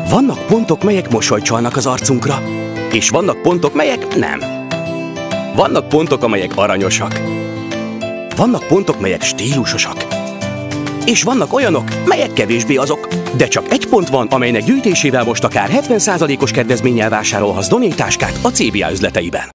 Vannak pontok, melyek mosolyt csalnak az arcunkra, és vannak pontok, melyek nem. Vannak pontok, amelyek aranyosak. Vannak pontok, melyek stílusosak. És vannak olyanok, melyek kevésbé azok. De csak egy pont van, amelynek gyűjtésével most akár 70%-os kedvezménnyel vásárolhatsz Doné táskát a CBA üzleteiben.